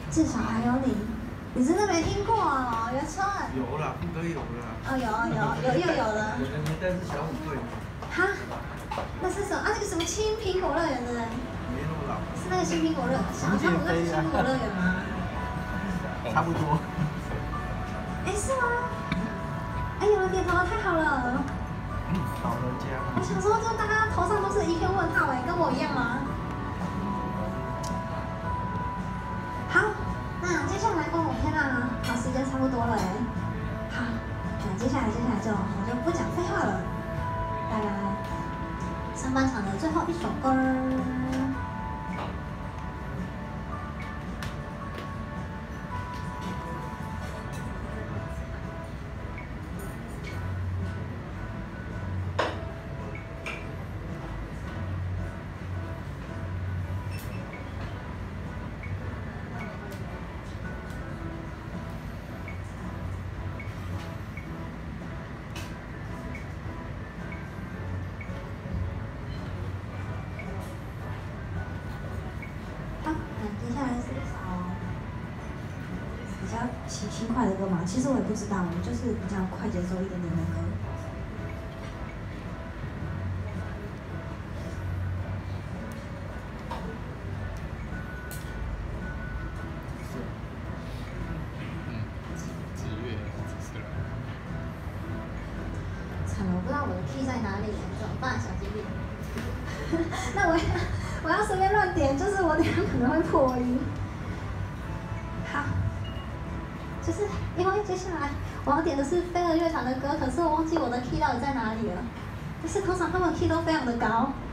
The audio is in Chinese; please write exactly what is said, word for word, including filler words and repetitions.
至少还有你，你真的没听过哦，袁春。 有啦，不可以有啦。 哦，有有有又有了。 我的年代是小虎队。 哈？那是什么？啊，那个什么青苹果乐园的人。 没那么老。 是那个新苹果乐，小小虎队是新苹果乐园吗？ 差不多。 哎，是吗？哎，有人点头，太好了。 嗯，老人家。 我想说，就大家头上都是一片问号，哎，跟我一样吗？好，那接下来哦，天哪，好，时间差不多了哎。好，那接下来接下来就我就不讲废话了，带来上半场的最后一首歌。轻轻快的歌嘛，其实我也不知道，就是比较快节奏一点点的歌。惨了，我不知道我的 key 在哪里，怎么办，小精灵？那我要我要随便乱点，就是我等下可能会破音。好。就是因为接下来我要点的是飞儿乐团的歌，可是我忘记我的 key 到底在哪里了。就是通常他们 key 都非常的高，